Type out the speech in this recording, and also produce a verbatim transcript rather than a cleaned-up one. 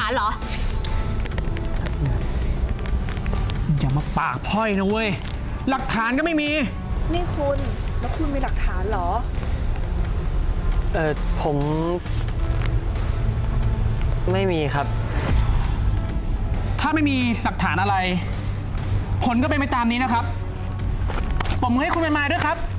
านเหรออย่ามาปากพ่อยนะเว้ยหลักฐานก็ไม่มีนี่คุณแล้วคุณมีหลักฐานเหรอเออผมไม่มีครับถ้าไม่มีหลักฐานอะไรผลก็เป็นไปตามนี้นะครับปมมือให้คุณเป็นมาด้วยครับ